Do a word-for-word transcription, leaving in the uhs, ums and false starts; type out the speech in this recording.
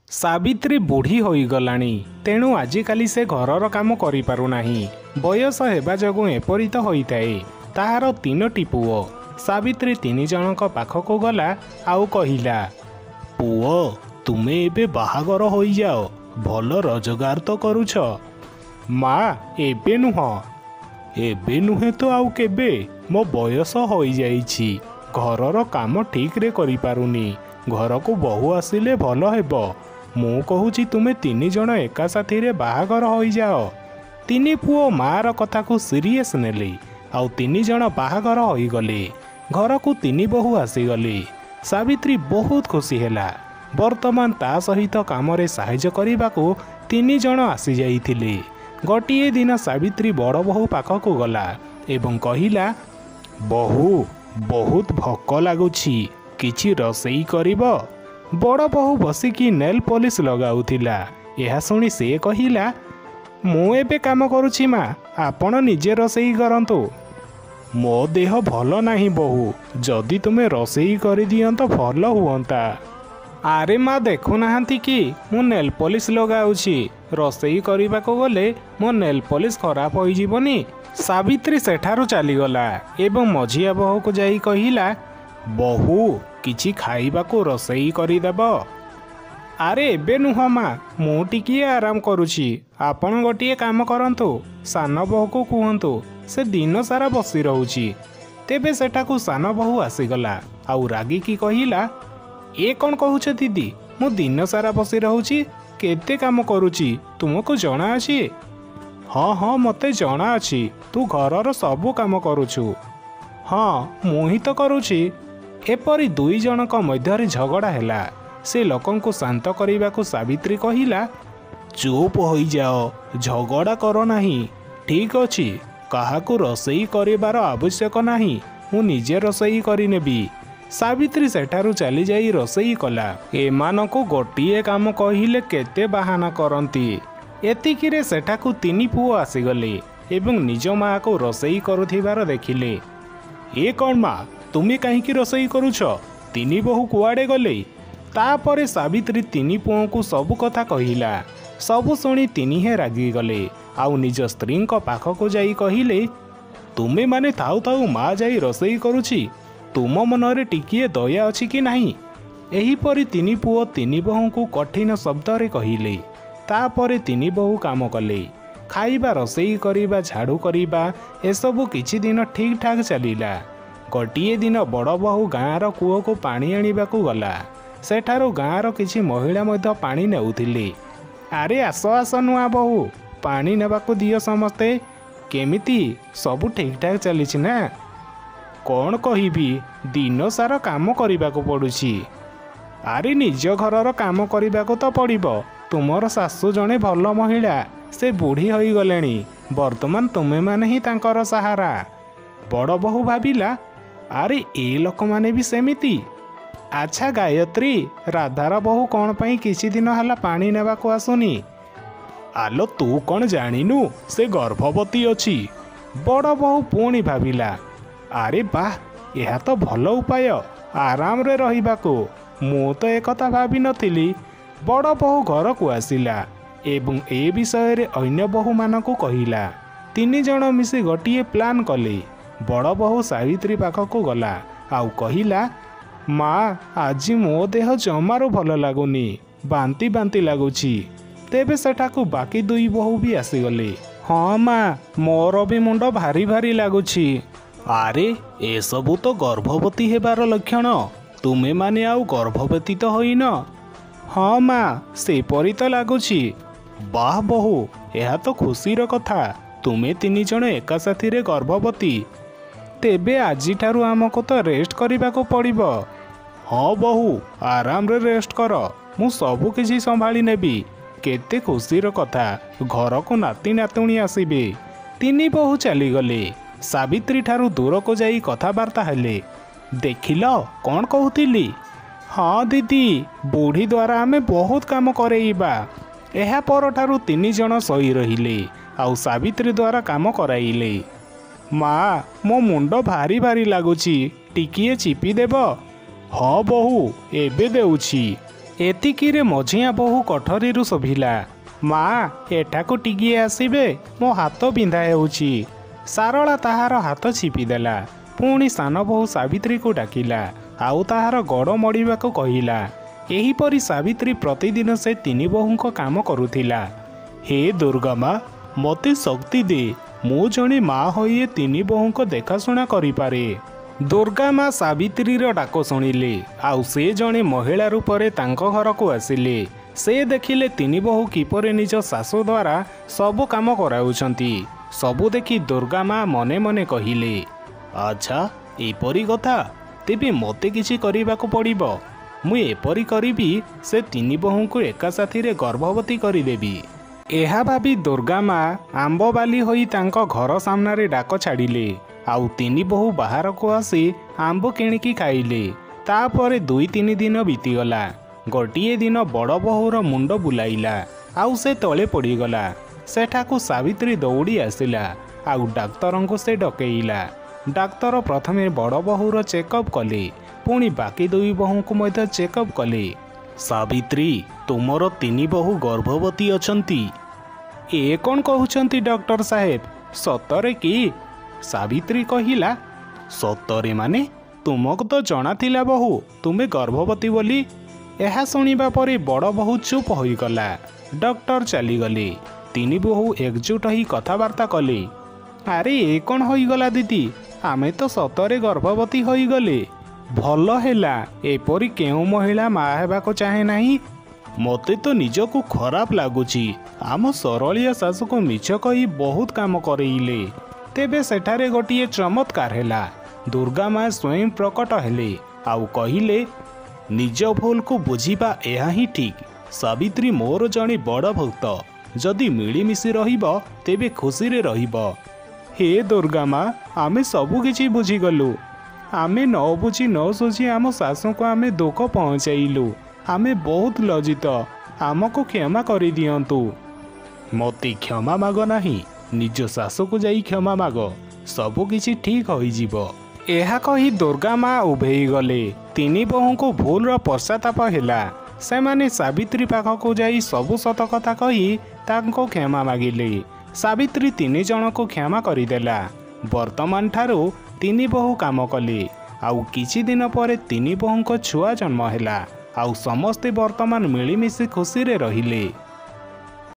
सावित्री बुढ़ी होईगलाणी तेणु आजिकाली से घरर काम करि पारुनाही। बयस हेबा जोगु एपरि तो होइताए। ताहार तीनोटी पुओ। सावित्री तीन जनक पाखक गला आउ कहिला, पुओ तुमे एबे बाहागर होई जाओ, भल रोजगार तो करुछ। माँ एबे नुह एबे नुहे तो आउ केबे, मो बयस होई जाइछि, घरर काम ठीक रे करि पारुनी। घर को बहु आसिले भल हेबो। मु कहूची तुमे तीन जन एका साथी रे बाहागर होई जाओ। तीन पुओ मार कथा को सीरियस नेले आउ तीन जन बाहागर होई गले। घर को तीन बहु आसीगले। सावित्री बहुत खुशी हैला। वर्तमान ता सहित काम रे सहाय्य करबाको तीन जन आसी जाइथिले। गोटिए दिन सावित्री बड़ बहु पाखक गला एवं कहिला, बहु बहुत भोक लागुछि, किछि रोषेई करिब? बड़ बहु बसिकी नेल पॉलिश लगाउथिला। यह सुनी से कहिला, मु एबे काम करुछि माँ, आपण निजे रोषेई करंतु। मो देह भल नाही बहु, जदि तुमे रोषेई करि दियंत भल हुअंता। आरे माँ देखु नाहंती कि मु नेल पॉलिश लगाउछि, रोषेई करिबाको गले मो नेल पॉलिश खराब होई जीवनी। सावित्री सेठारु चलीगला एवं मझिया बहु को जाई कहिला, बहु किछि खाइबाको रोषेई करिदेब? आरे एबे नुह माँ, मु टिकिए आराम करुछि, आपण गोटिए काम करंतु। सान बहु को कुहंतु, से दिन सारा बसी रहुछि। तेबे सेठाकु सान बहु आसीगला आउ रागी की कहिला, ए कौन कहूछ दीदी, मु दिन सारा बसी रहुछि, केते काम करुछि तुमको जଣା अछि? हाँ हाँ मते जଣା अछि, तू घरर सबु काम करुछु। हाँ मु ही तो करुछि। एपरी दुई जनक मध्यरे झगड़ा हैला। से लोकंकु शांत करिबाकु सावित्री कहिला, चुप होई जाओ, झगड़ा करो नाही। ठीक अछि, काहाकु रोषेई करिबार आवश्यक नाही, मु निजे रोषेई करि नेबी। सावित्री सेठारु चली जाई रोषेई कला। एमानकु गोटिए काम कहिले केते बाहाना करंती। एतिकिरे सेठाकु तीन पुओ आसीगले एवं निज माँ को रोषेई करुथिबार देखिले। ए कौन माँ, तुमे काहींकि रोषेई करुछ? तीन बहु कुआडे गले? तापरे सावित्री तीन पुओ को सबु कथा कहिला। सबु शुणी तीनिहे रागी गले आउ निज स्त्री पाख को जाई कहिले, तुमे माने थाउ थाउ माँ जाई रोषेई करुछि, तुम मनरे टिकिए दया अछि कि नाही? एहीपरि तीन पुओ तीन बहु को कठिन शब्द रे कहिले। तापरे तीन बहु काम कले। खाइबा, रोषेई करिबा, झाड़ू करिबा, एसबु किछि दिन ठीक ठाक चलिला। गोटिए दिन बड़ बहु गाँर कूओ को पानी आनिबाकू गला। सेठारु गाँर किछि महिला मध्य पानी नेउथिले। आरे आस आस नुआ बहु, पानी नेबाकू दियो समस्ते। केमिति सबु ठीक ठाक चलिछि ना? कौन कहिबी, दिन सारा काम करिबाकू पड़ुछि। आरे निज घरर काम करिबाकू तो पड़िबो। तुमर सासु जणे भल महिला, से बुढ़ी होई गलेनी। वर्तमान तुमे माने ही तांकर सहारा। बड़ बहु भाबिला, आरे ए लोक माने भी सेमिति। अच्छा गायत्री, राधार बहु कौन पई किछि दिन हला पानी नेबाकू आसुनी? आलो तू कौन जानिनु, से गर्भवती अछि। बड़ बहु पुणी भाबिला, आरे बाह, यह तो भल उपाय आराम रे रहिबाकू। मु तो एकथा भाबी नथिली। बड़ बहु घर को आसिला एवं ए विषय रे अन्य बहु मानकू कहिला। तीन जन मिसी गोटिए प्लान कले। बड़ बहु सावित्री पाखकू गला आउ कहिला, माँ आज मो देह जमारू भल लागुनी, बांती बांती लागुछि। तेबे सेठाकू बाकी दुई बहु भी आसीगले। हाँ माँ, मोर भी मुंड भारी भारी लागुछि। आरे एसबु तो गर्भवती हेबार लक्षण, तुमे माने आउ गर्भवती तो होइन? हाँ माँ, सेपरी तो लगुछि। बाह बहु, यह तो खुशीर कथा, तुमे तीन जन एका साथी रे गर्भवती। तेबे आजि ठारू आमको तो रेस्ट करिबाको पड़िबो। हाँ बहु, आराम रे रेस्ट कर, मु सबु किछि संभाली नेबी। केते खुशीर कथा, घर को नाती नातुणी आसीबे। तीन बहु चली गले। सावित्री ठारू दूर को जाई कथाबार्ता हेले। देखिल कौन कहूतिली? हाँ दीदी, बुढ़ी द्वारा आमे बहुत काम करेइबा। एहा पर ठारू तीन जन सही रहिले आउ सावित्री द्वारा काम कराइले। माँ, मो मुंड भारी भारी लागुछि, टिकिए चिपी देब? हाँ बहु, एबे देउछि। ଏତିକିରେ ମଝିଆ ବୋହୂ କୋଠରୀରୁ ଶୁଭିଲା, ମା ଏଠାକୁ ଟିକିଏ ଆସିବେ, ମୋ ହାତ ବିନ୍ଧା ହେଉଛି। ସାରଳା ତାହାର ହାତ ଚିପିଦେଲା। ପୁଣି ସାନ ବୋହୂ ସାବିତ୍ରୀକୁ ଡାକିଲା ଆଉ ତାହାର ଗୋଡ଼ ମୋଡ଼ିବାକୁ କହିଲା। ଏହିପରି ସାବିତ୍ରୀ ପ୍ରତିଦିନ ସେ ତିନି ବୋହୂଙ୍କ କାମ କରୁଥିଲା। ହେ ଦୁର୍ଗା ମା, ମୋତେ ଶକ୍ତି ଦେ, ମୁଁ ଜଣେ ମା ହୋଇ ଏ ତିନି ବୋହୂଙ୍କ ଦେଖାଶୁଣା କରିପାରେ। ଦୁର୍ଗା ମା ସାବିତ୍ରୀର ଡାକ ଶୁଣିଲେ ଆଉ ସେ ଜଣେ ମହିଳା ରୂପରେ ତାଙ୍କ ଘରକୁ ଆସିଲେ। ସେ ଦେଖିଲେ ତିନି ବୋହୂ କିପରି ନିଜ ଶାଶୁ ଦ୍ୱାରା ସବୁ କାମ କରାଉଛନ୍ତି। ସବୁ ଦେଖି ଦୁର୍ଗା ମା ମନେ ମନେ କହିଲେ, ଆଚ୍ଛା ଏପରି କଥା, ତେବେ ମୋତେ କିଛି କରିବାକୁ ପଡ଼ିବ। ମୁଁ ଏପରି କରିବି ସେ ତିନି ବୋହୂଙ୍କୁ ଏକା ସାଥିରେ ଗର୍ଭବତୀ କରିଦେବି। ଏହା ଭାବି ଦୁର୍ଗା ମା ଆମ୍ବବାଲି ହୋଇ ତାଙ୍କ ଘର ସାମ୍ନାରେ ଡାକ ଛାଡ଼ିଲେ ଆଉ ତିନି ବୋହୂ ବାହାରକୁ ଆସି ଆମ୍ବ କିଣିକି ଖାଇଲେ। ତାପରେ ଦୁଇ ତିନି ଦିନ ବିତିଗଲା। ଗୋଟିଏ ଦିନ ବଡ଼ ବୋହୂର ମୁଣ୍ଡ ବୁଲାଇଲା ଆଉ ସେ ତଳେ ପଡ଼ିଗଲା। ସେଠାକୁ ସାବିତ୍ରୀ ଦୌଡ଼ି ଆସିଲା ଆଉ ଡାକ୍ତରଙ୍କୁ ସେ ଡକେଇଲା। ଡାକ୍ତର ପ୍ରଥମେ ବଡ଼ ବୋହୂର ଚେକଅପ୍ କଲେ, ପୁଣି ବାକି ଦୁଇ ବୋହୂଙ୍କୁ ମଧ୍ୟ ଚେକଅପ୍ କଲେ। ସାବିତ୍ରୀ, ତୁମର ତିନି ବୋହୂ ଗର୍ଭବତୀ ଅଛନ୍ତି। ଏ କ'ଣ କହୁଛନ୍ତି ଡକ୍ଟର ସାହେବ, ସତରେ କି? ସାବିତ୍ରୀ କହିଲା, ସତରେ ମାନେ? ତୁମକୁ ତ ଜଣାଥିଲା ବୋହୂ ତୁମେ ଗର୍ଭବତୀ ବୋଲି। ଏହା ଶୁଣିବା ପରେ ବଡ଼ ବୋହୂ ଚୁପ୍ ହୋଇଗଲା। ଡକ୍ଟର ଚାଲିଗଲେ। ତିନି ବୋହୂ ଏକଜୁଟ ହୋଇ କଥାବାର୍ତ୍ତା କଲେ। ଆରେ ଏ କ'ଣ ହୋଇଗଲା ଦିଦି, ଆମେ ତ ସତରେ ଗର୍ଭବତୀ ହୋଇଗଲେ। ଭଲ ହେଲା, ଏପରି କେଉଁ ମହିଳା ମା ହେବାକୁ ଚାହେଁ ନାହିଁ? ମୋତେ ତ ନିଜକୁ ଖରାପ ଲାଗୁଛି। ଆମ ସରଳିଆ ଶାଶୁକୁ ମିଛ କହି ବହୁତ କାମ କରେଇଲେ। ତେବେ ସେଠାରେ ଗୋଟିଏ ଚମତ୍କାର ହେଲା। ଦୁର୍ଗା ମା ସ୍ୱୟଂ ପ୍ରକଟ ହେଲେ ଆଉ କହିଲେ, ନିଜ ଭୁଲକୁ ବୁଝିବା ଏହା ହିଁ ଠିକ୍। ସାବିତ୍ରୀ ମୋର ଜଣେ ବଡ଼ ଭକ୍ତ। ଯଦି ମିଳିମିଶି ରହିବ ତେବେ ଖୁସିରେ ରହିବ। ହେ ଦୁର୍ଗା ମା, ଆମେ ସବୁ କିଛି ବୁଝିଗଲୁ। ଆମେ ନ ବୁଝି ନ ସୁଝି ଆମ ଶାଶୁଙ୍କୁ ଆମେ ଦୁଃଖ ପହଞ୍ଚାଇଲୁ। ଆମେ ବହୁତ ଲଜ୍ଜିତ, ଆମକୁ କ୍ଷମା କରିଦିଅନ୍ତୁ। ମୋତେ କ୍ଷମା ମାଗ ନାହିଁ, ନିଜ ଶାଶୁକୁ ଯାଇ କ୍ଷମା ମାଗ, ସବୁ କିଛି ଠିକ୍ ହୋଇଯିବ। ଏହା କହି ଦୁର୍ଗା ମା ଉଭେଇ ଗଲେ। ତିନି ବୋହୂଙ୍କୁ ଭୁଲର ପଶ୍ଚାତାପ ହେଲା। ସେମାନେ ସାବିତ୍ରୀ ପାଖକୁ ଯାଇ ସବୁ ସତ କଥା କହି ତାଙ୍କୁ କ୍ଷମା ମାଗିଲେ। ସାବିତ୍ରୀ ତିନି ଜଣଙ୍କୁ କ୍ଷମା କରିଦେଲା। ବର୍ତ୍ତମାନ ଠାରୁ ତିନି ବୋହୂ କାମ କଲେ ଆଉ କିଛି ଦିନ ପରେ ତିନି ବୋହୂଙ୍କ ଛୁଆ ଜନ୍ମ ହେଲା ଆଉ ସମସ୍ତେ ବର୍ତ୍ତମାନ ମିଳିମିଶି ଖୁସିରେ ରହିଲେ।